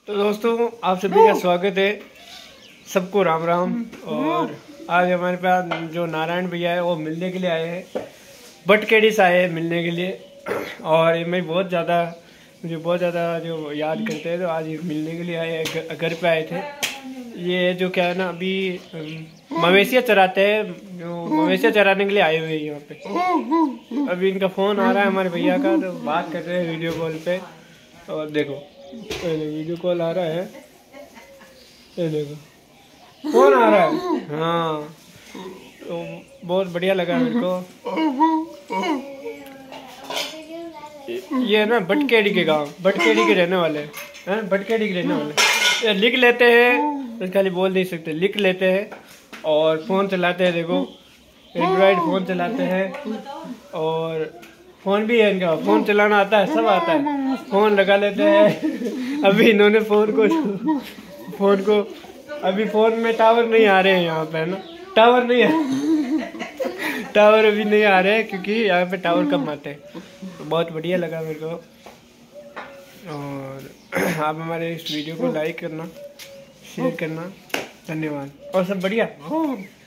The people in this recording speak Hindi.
तो दोस्तों आप सभी का स्वागत है। सबको राम राम। और आज हमारे पास जो नारायण भैया है वो मिलने के लिए आए हैं, बटकेड़ी से आए हैं मिलने के लिए। और मैं मुझे बहुत ज़्यादा जो याद करते हैं, तो आज ये मिलने के लिए आए हैं, घर पे आए थे। ये जो क्या है ना, अभी मवेशियाँ चराते हैं, जो मवेशियाँ चराने के लिए आए हुए हैं यहाँ पे। अभी इनका फ़ोन आ रहा है हमारे भैया का, तो बात कर रहे हैं वीडियो कॉल पे। और देखो वीडियो कॉल आ रहा है, ये देखो फोन आ रहा है। हाँ, तो बहुत बढ़िया लगा मेरे को। ये ना बटकेड़ी के गांव, बटकेड़ी के रहने वाले हैं, बटकेड़ी के रहने वाले। ये लिख लेते हैं, तो खाली बोल नहीं सकते, लिख लेते हैं और फ़ोन चलाते हैं। देखो एंड्रॉइड फ़ोन चलाते हैं, और फ़ोन भी है इनका, फ़ोन चलाना आता है, सब आता है, फ़ोन लगा लेते हैं। अभी इन्होंने फ़ोन को अभी फ़ोन में टावर नहीं आ रहे हैं यहाँ पे, है ना, टावर नहीं है। टावर अभी नहीं आ रहे हैं क्योंकि यहाँ पे टावर कम आते हैं। तो बहुत बढ़िया लगा मेरे को। और आप हमारे इस वीडियो को लाइक करना, शेयर करना, धन्यवाद। और सब बढ़िया।